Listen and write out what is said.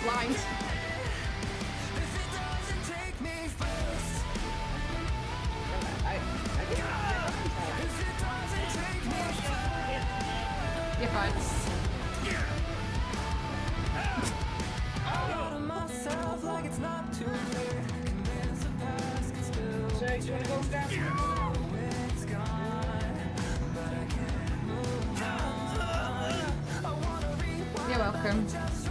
blind. You're fine. So, do you want to go down? You're welcome.